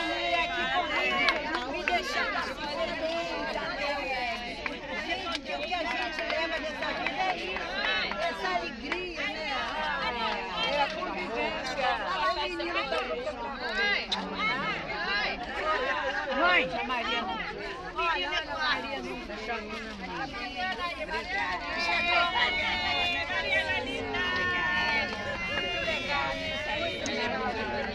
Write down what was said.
Me deixando gente, o que a gente leva dessa vida é isso, essa alegria, né? É a convivência. A menina tá mãe, a Maria não. Olha, a Maria não chamou na mãe. Obrigada. Maria linda. Muito legal isso aí.